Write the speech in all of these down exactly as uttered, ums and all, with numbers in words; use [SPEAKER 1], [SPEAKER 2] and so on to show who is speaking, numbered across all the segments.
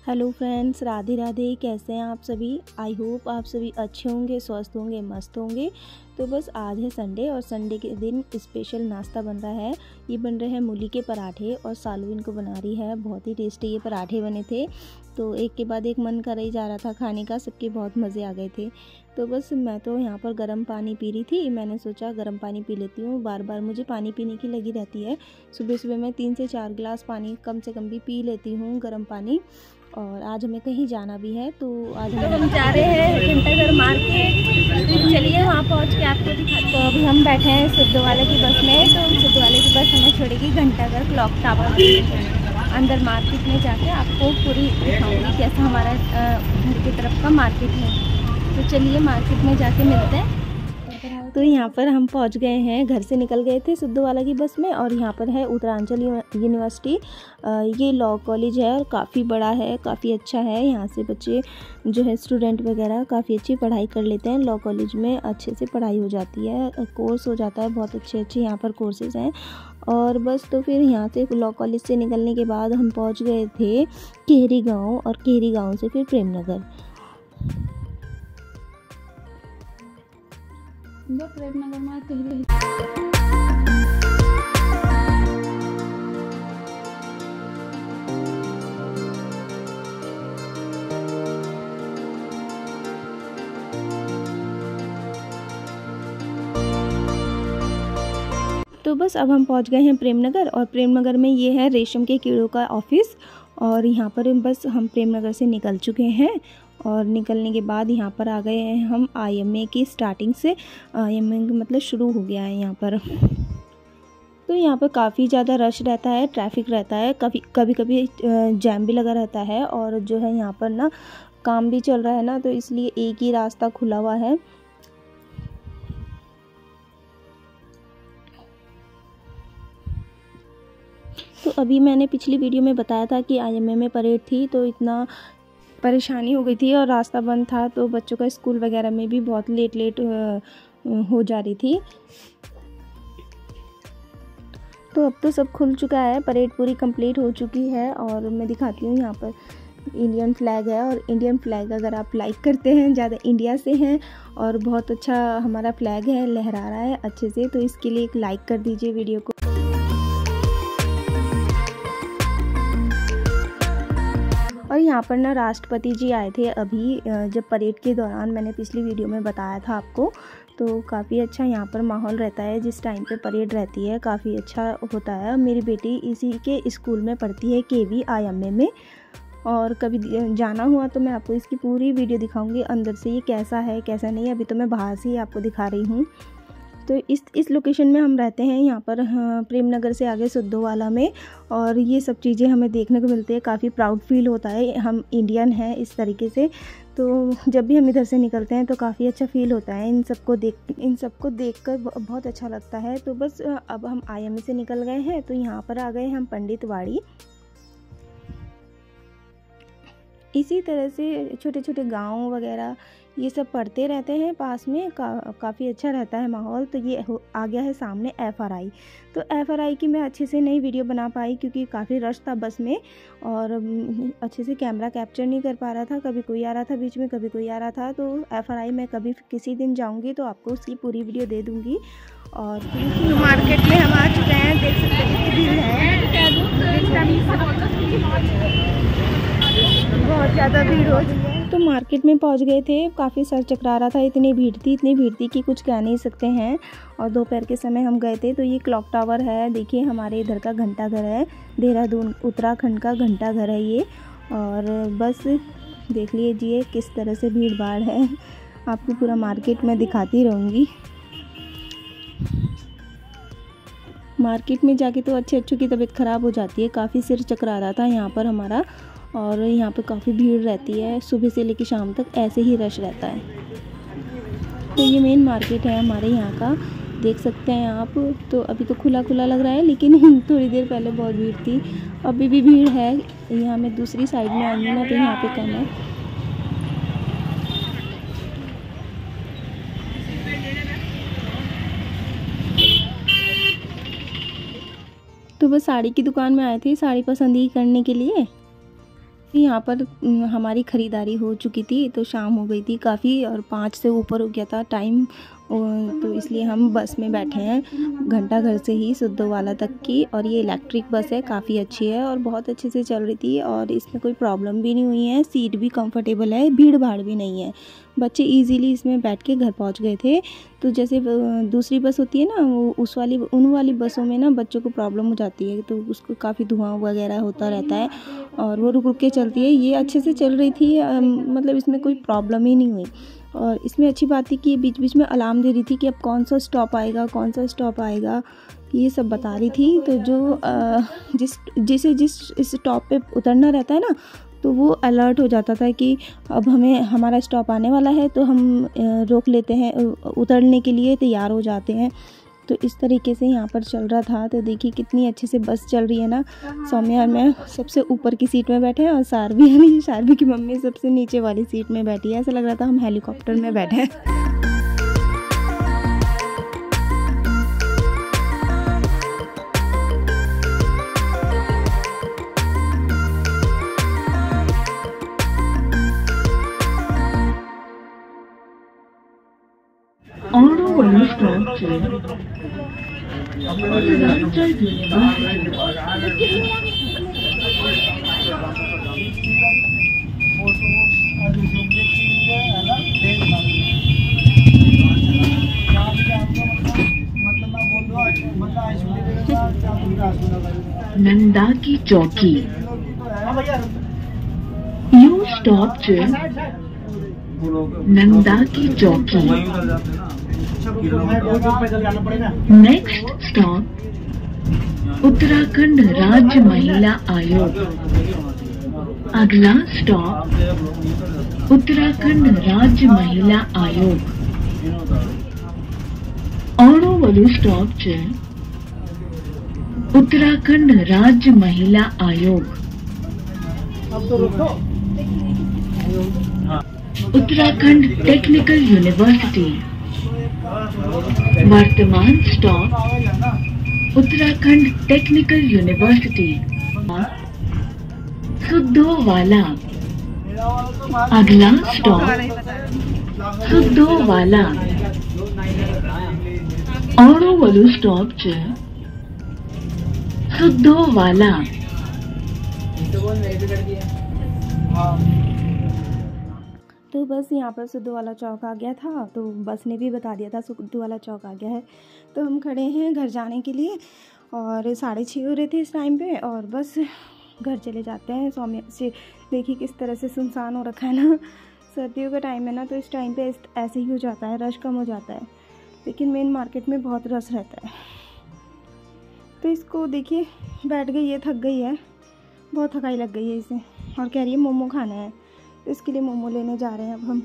[SPEAKER 1] Hello friends, Radhe Radhe. कैसे हैं आप सभी? आई होप आप सभी अच्छे होंगे, स्वस्थ होंगे, मस्त होंगे। तो बस आज है संडे और संडे के दिन स्पेशल नाश्ता बन रहा है। ये बन रहे हैं मूली के पराठे और सालू इनको बना रही है। बहुत ही टेस्टी ये पराठे बने थे, तो एक के बाद एक मन कर ही जा रहा था खाने का। सबके बहुत मज़े आ गए थे। तो बस मैं तो यहाँ पर गर्म पानी पी रही थी। मैंने सोचा गर्म पानी पी लेती हूँ, बार बार मुझे पानी पीने की लगी रहती है। सुबह सुबह मैं तीन से चार गिलास पानी कम से कम भी पी लेती हूँ, गर्म पानी। और आज हमें कहीं जाना भी है, तो आज हम, हम जा रहे हैं घंटाघर मार्केट। तो चलिए वहाँ पहुँच के आपको दिखाते हैं। तो अभी हम बैठे हैं सिद्धू वाले की बस में। तो सिद्धू वाले की बस हमें छोड़ेगी घंटाघर क्लॉक टावर। अंदर मार्केट में जाके आपको पूरी दिखाऊंगी कैसा हमारा घर की तरफ का मार्केट है। तो चलिए मार्केट में जाके मिलते हैं। तो यहाँ पर हम पहुँच गए हैं, घर से निकल गए थे सिद्धू वाला की बस में। और यहाँ पर है उत्तरांचल यूनिवर्सिटी। ये लॉ कॉलेज है और काफ़ी बड़ा है, काफ़ी अच्छा है। यहाँ से बच्चे जो है स्टूडेंट वगैरह काफ़ी अच्छी पढ़ाई कर लेते हैं। लॉ कॉलेज में अच्छे से पढ़ाई हो जाती है, कोर्स हो जाता है, बहुत अच्छे अच्छे यहाँ पर कोर्सेज़ हैं। और बस तो फिर यहाँ से लॉ कॉलेज से निकलने के बाद हम पहुँच गए थे केहरी गाँव, और केहरी गाँव से फिर प्रेमनगर। प्रेमनगर में कहीं तो बस अब हम पहुंच गए हैं प्रेमनगर। और प्रेमनगर में ये है रेशम के कीड़ों का ऑफिस। और यहाँ पर बस हम प्रेमनगर से निकल चुके हैं। और निकलने के बाद यहाँ पर आ गए हैं हम आईएमए की स्टार्टिंग से। आईएमए मतलब शुरू हो गया है यहाँ पर। तो यहाँ पर काफ़ी ज़्यादा रश रहता है, ट्रैफिक रहता है, कभी कभी कभी जैम भी लगा रहता है। और जो है यहाँ पर ना काम भी चल रहा है ना, तो इसलिए एक ही रास्ता खुला हुआ है। तो अभी मैंने पिछली वीडियो में बताया था कि आईएमए में परेड थी, तो इतना परेशानी हो गई थी और रास्ता बंद था, तो बच्चों का स्कूल वगैरह में भी बहुत लेट लेट हो जा रही थी। तो अब तो सब खुल चुका है, परेड पूरी कंप्लीट हो चुकी है। और मैं दिखाती हूँ, यहाँ पर इंडियन फ्लैग है। और इंडियन फ्लैग अगर आप लाइक करते हैं, ज़्यादा इंडिया से हैं और बहुत अच्छा हमारा फ्लैग है, लहरा रहा है अच्छे से, तो इसके लिए एक लाइक कर दीजिए वीडियो को। और यहाँ पर ना राष्ट्रपति जी आए थे अभी, जब परेड के दौरान, मैंने पिछली वीडियो में बताया था आपको। तो काफ़ी अच्छा यहाँ पर माहौल रहता है जिस टाइम पे परेड रहती है, काफ़ी अच्छा होता है। मेरी बेटी इसी के स्कूल में पढ़ती है, केवी आईएमए में। और कभी जाना हुआ तो मैं आपको इसकी पूरी वीडियो दिखाऊंगी अंदर से, ये कैसा है कैसा नहीं। अभी तो मैं बाहर से ही आपको दिखा रही हूँ। तो इस इस लोकेशन में हम रहते हैं, यहाँ पर हाँ, प्रेमनगर से आगे सिद्धूवाला में। और ये सब चीज़ें हमें देखने को मिलती है, काफ़ी प्राउड फील होता है, हम इंडियन हैं इस तरीके से। तो जब भी हम इधर से निकलते हैं तो काफ़ी अच्छा फील होता है, इन सबको देख इन सबको देखकर बहुत अच्छा लगता है। तो बस अब हम आईएमए से निकल गए हैं, तो यहाँ पर आ गए हम पंडित वाड़ी। इसी तरह से छोटे छोटे गांव वगैरह ये सब पढ़ते रहते हैं पास में, का, काफ़ी अच्छा रहता है माहौल। तो ये आ गया है सामने एफआरआई। तो एफआरआई की मैं अच्छे से नहीं वीडियो बना पाई क्योंकि काफ़ी रश था बस में, और अच्छे से कैमरा कैप्चर नहीं कर पा रहा था। कभी कोई आ रहा था बीच में, कभी कोई आ रहा था। तो एफआरआई मैं कभी किसी दिन जाऊँगी तो आपको उसकी पूरी वीडियो दे दूँगी। और तो मार्केट में हम आ चुके हैं, देख सकते हैं कितनी भीड़ है, बहुत ज़्यादा भीड़ हो चुकी है। तो मार्केट में पहुंच गए थे, काफ़ी सर चकरा रहा था, इतनी भीड़ थी इतनी भीड़ थी कि कुछ कह नहीं सकते हैं। और दोपहर के समय हम गए थे। तो ये क्लॉक टावर है, देखिए हमारे इधर का घंटाघर है, देहरादून उत्तराखंड का घंटाघर है ये। और बस देख लीजिए किस तरह से भीड़ भाड़ है, आपको पूरा मार्केट में दिखाती रहूँगी। मार्केट में जाके तो अच्छे अच्छों की तबीयत ख़राब हो जाती है, काफ़ी सिर चकरा रहा था यहाँ पर हमारा। और यहाँ पे काफ़ी भीड़ रहती है, सुबह से लेकर शाम तक ऐसे ही रश रहता है। तो ये मेन मार्केट है हमारे यहाँ का, देख सकते हैं आप। तो अभी तो खुला खुला लग रहा है, लेकिन थोड़ी देर पहले बहुत भीड़ थी, अभी भी भीड़ है। यहाँ मैं दूसरी साइड में आई हूँ ना, तो यहाँ पे कम है। तो बस साड़ी की दुकान में आए थे, साड़ी पसंद ही करने के लिए। यहाँ पर हमारी ख़रीदारी हो चुकी थी, तो शाम हो गई थी काफ़ी और पाँच से ऊपर हो गया था टाइम, तो इसलिए हम बस में बैठे हैं घंटा घर से ही सिद्धोवाला तक की। और ये इलेक्ट्रिक बस है, काफ़ी अच्छी है और बहुत अच्छे से चल रही थी और इसमें कोई प्रॉब्लम भी नहीं हुई है। सीट भी कंफर्टेबल है, भीड़ भाड़ भी नहीं है, बच्चे इजीली इसमें बैठ के घर पहुंच गए थे। तो जैसे दूसरी बस होती है ना, वो उस वाली उन वाली बसों में ना बच्चों को प्रॉब्लम हो जाती है, तो उसको काफ़ी धुआं वगैरह होता रहता है और वो रुक रुक के चलती है। ये अच्छे से चल रही थी, मतलब इसमें कोई प्रॉब्लम ही नहीं हुई। और इसमें अच्छी बात थी कि बीच बीच में अलार्म दे रही थी कि अब कौन सा स्टॉप आएगा कौन सा स्टॉप आएगा, ये सब बता रही थी। तो जो जिस जिसे जिस स्टॉप पे उतरना रहता है ना, तो वो अलर्ट हो जाता था कि अब हमें हमारा स्टॉप आने वाला है, तो हम रोक लेते हैं, उतरने के लिए तैयार हो जाते हैं। तो इस तरीके से यहाँ पर चल रहा था। तो देखिए कितनी अच्छे से बस चल रही है ना। सौम्या और मैं सबसे ऊपर की सीट में बैठे हैं और सारवी यानी सारवी की मम्मी सबसे नीचे वाली सीट में बैठी है। ऐसा लग रहा था हम हेलीकॉप्टर में बैठे हैं।
[SPEAKER 2] नंदा की चौकी। यू स्टॉप नंदा की चौकी। नेक्स्ट स्टॉप उत्तराखंड राज्य महिला आयोग। अगला स्टॉप उत्तराखंड राज्य महिला आयोग। औणो वालू स्टॉप च उत्तराखंड राज्य महिला आयोग। Uttarakhand technical university. वर्तमान stop Uttarakhand technical university Siddhowala. अगला स्टॉप सिद्धोवाला। औणो वालू स्टॉप च सिद्धोवाला।
[SPEAKER 1] तो बस यहाँ पर सिद्धोवाला चौक आ गया था, तो बस ने भी बता दिया था सिद्धोवाला चौक आ गया है। तो हम खड़े हैं घर जाने के लिए और साढ़े छः हो रहे थे इस टाइम पे, और बस घर चले जाते हैं। सौम्या से देखिए किस तरह से सुनसान हो रखा है ना। सर्दियों का टाइम है ना, तो इस टाइम पे ऐसे ही हो जाता है, रश कम हो जाता है, लेकिन मेन मार्केट में बहुत रश रहता है। तो इसको देखिए बैठ गई है, थक गई है, बहुत थकाई लग गई है इसे, और कह रही है मोमो खाना है, तो इसके लिए मोमो लेने जा रहे हैं अब हम।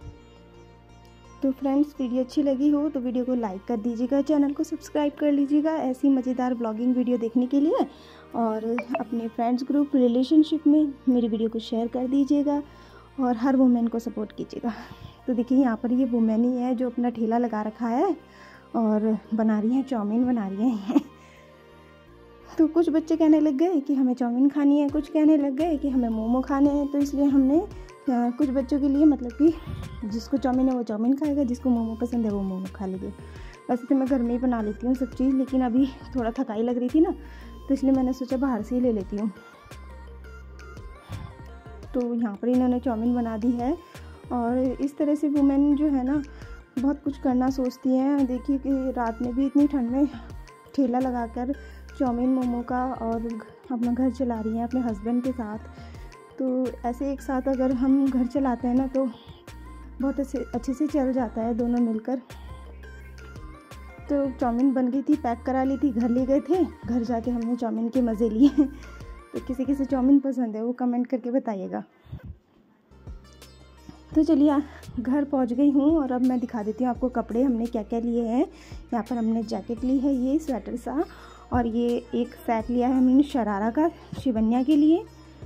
[SPEAKER 1] तो फ्रेंड्स, वीडियो अच्छी लगी हो तो वीडियो को लाइक कर दीजिएगा, चैनल को सब्सक्राइब कर लीजिएगा ऐसी मज़ेदार ब्लॉगिंग वीडियो देखने के लिए, और अपने फ्रेंड्स ग्रुप रिलेशनशिप में मेरी वीडियो को शेयर कर दीजिएगा और हर वुमेन को सपोर्ट कीजिएगा। तो देखिए यहाँ पर ये वुमेन ही है जो अपना ठेला लगा रखा है और बना रही है चाउमीन बना रही है। तो कुछ बच्चे कहने लग गए कि हमें चाउमीन खानी है, कुछ कहने लग गए कि हमें मोमो खाने हैं। तो इसलिए हमने कुछ बच्चों के लिए, मतलब कि जिसको चाउमीन है वो चाउमीन खाएगा, जिसको मोमो पसंद है वो मोमो खा लेंगे। वैसे तो मैं घर में ही बना लेती हूँ सब चीज़, लेकिन अभी थोड़ा थकाई लग रही थी ना, तो इसलिए मैंने सोचा बाहर से ही ले लेती हूँ। तो यहाँ पर इन्होंने चाउमीन बना दी है, और इस तरह से वुमेन जो है ना बहुत कुछ करना सोचती हैं। देखिए कि रात में भी इतनी ठंड में ठेला लगाकर चाउमीन मोमो का और अपना घर चला रही हैं अपने हस्बैंड के साथ। तो ऐसे एक साथ अगर हम घर चलाते हैं ना तो बहुत अच्छे अच्छे से चल जाता है दोनों मिलकर। तो चाउमीन बन गई थी, पैक करा ली थी, घर ले गए थे, घर जाके हमने चाउमीन के मज़े लिए। तो किसी किसी चाउमीन पसंद है वो कमेंट करके बताइएगा। तो चलिए घर पहुंच गई हूँ, और अब मैं दिखा देती हूँ आपको कपड़े हमने क्या क्या लिए हैं। यहाँ पर हमने जैकेट ली है, ये स्वेटर सा, और ये एक सेट लिया है हमने शरारा का शिवन्या के लिए,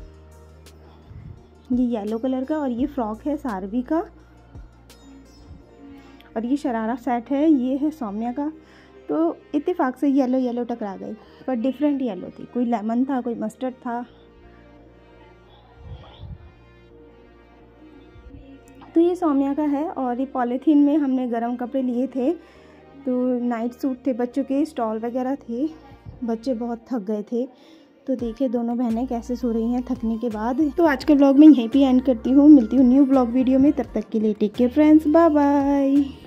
[SPEAKER 1] ये येलो कलर का, और ये फ्रॉक है सारवी का, और ये शरारा सेट है, ये है सौम्या का। तो इत्तेफाक से येलो येलो टकरा गई, पर डिफरेंट येलो थी, कोई लेमन था, कोई मस्टर्ड था। तो ये सौम्या का है और ये पॉलीथीन में हमने गर्म कपड़े लिए थे, तो नाइट सूट थे बच्चों के, स्टॉल वगैरह थे, बच्चे बहुत थक गए थे। तो देखिए दोनों बहनें कैसे सो रही हैं थकने के बाद। तो आज के ब्लॉग में यहीं पे एंड करती हूँ, मिलती हूँ न्यू ब्लॉग वीडियो में, तब तक के लिए take care friends, bye bye.